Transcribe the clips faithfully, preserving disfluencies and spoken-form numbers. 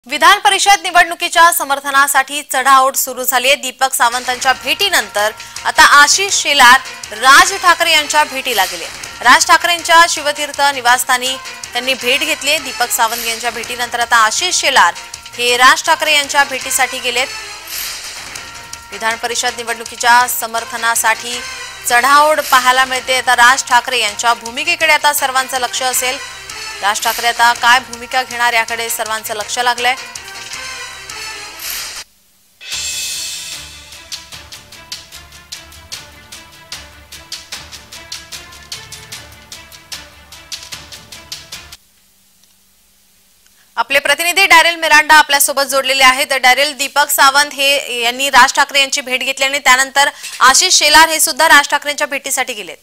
विधान परिषद निवडणुकीच्या समर्थनासाठी चढाओढ सुरू झाली आहे। दीपक सावंतांच्या भेटीनंतर आता आशिष शेलार राज ठाकरे यांच्या भेटीला गेले। राज ठाकरेंच्या शिवतीर्थ निवासस्थानी त्यांनी भेट घेतली। दीपक सावंत यांच्या भेटीनंतर आता आशिष शेलार हे राज ठाकरे यांच्या भेटीसाठी गेलेत। विधान परिषद निवडणुकीच्या समर्थनासाठी चढाओढ पाहायला मिळते। आता राज ठाकरे यांच्या भूमिकेकडे आता सर्वांचं लक्ष असेल। राज ठाकरे आता काय भूमिका घेणार याकडे सर्वांचं लक्ष लागलंय। आपले प्रतिनिधी डॅरेल मिरांडा आपल्या सोबत जोडलेले आहेत। डॅरेल, दीपक सावंत हे यांनी राज ठाकरे यांची भेट घेतली आणि त्यानंतर आशिष शेलार हे सुद्धा राज ठाकरेंच्या भेटीसाठी गेलेत।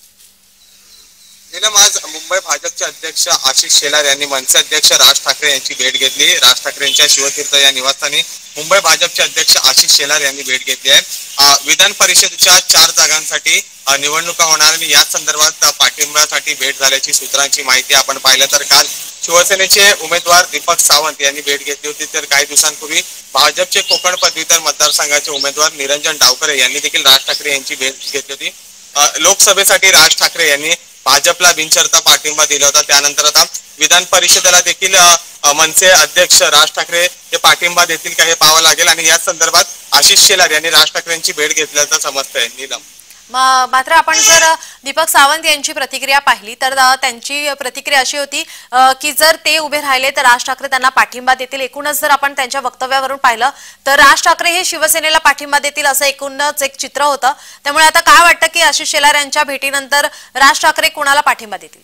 नीलम, आज मुंबई भाजपचे अध्यक्ष आशिष शेलार यांनी मनसे अध्यक्ष राज ठाकरे यांची भेट घेतली। राज ठाकरेंच्या शिवतीर्थ या निवासस्थानी मुंबई भाजपचे अध्यक्ष आशिष शेलार यांनी भेट घेतली आहे। विधान परिषदेच्या चार जागांसाठी निवडणुका होणार आणि या संदर्भात पाठिंब्यासाठी भेट झाल्याची सूत्रांची माहिती आपण पाहिलं तर काल शिवसेनेचे उमेदवार दीपक सावंत यांनी भेट घेतली होती। तर काही दिवसांपूर्वी भाजपचे कोकण पदवीधर मतदारसंघाचे उमेदवार निरंजन डावकरे यांनी देखील राज ठाकरे यांची भेट घेतली होती। लोकसभेसाठी राज ठाकरे यांनी भाजपला बिनशर्त पाठिंबा दिला होता। त्यानंतर आता विधान परिषदेला देखील मनसे अध्यक्ष राज ठाकरे हे पाठिंबा देतील का हे पाहावं लागेल आणि या संदर्भात आशिष शेलार यांनी राज ठाकरेंची भेट घेतल्याचं समजतंय। नीलम, मात्र आपण जर दीपक सावंत यांची प्रतिक्रिया पाहिली तर त्यांची प्रतिक्रिया अशी होती की जर ते उभे राहिले तर राज ठाकरे त्यांना पाठिंबा देतील। एकूणच जर आपण त्यांच्या वक्तव्यावरून पाहिलं तर राज ठाकरे हे शिवसेनेला पाठिंबा देतील असं एकूणच एक चित्र होतं। त्यामुळे आता काय वाटतं की आशिष शेलार यांच्या भेटीनंतर राज ठाकरे कोणाला पाठिंबा देतील?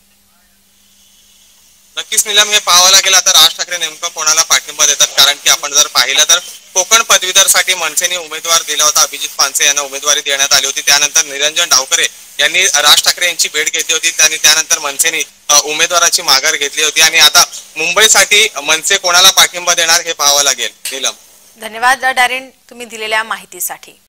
नक्कीच नीलम, हे पाहावं लागेल आता राज ठाकरे नेमकं कोणाला पाठिंबा देतात। कारण की आपण जर पाहिलं तर कोकण पदवीधरसाठी मनसेने उमेदवार दिला होता। अभिजित पानसे यांना उमेदवारी देण्यात आली होती। त्यानंतर निरंजन डावकरे यांनी राज ठाकरे यांची भेट घेतली होती आणि त्यानंतर मनसेने उमेदवाराची माघार घेतली होती आणि आता मुंबईसाठी मनसे कोणाला पाठिंबा देणार हे पाहावं लागेल। नीलम, धन्यवाद डॅरेन तुम्ही दिलेल्या माहितीसाठी।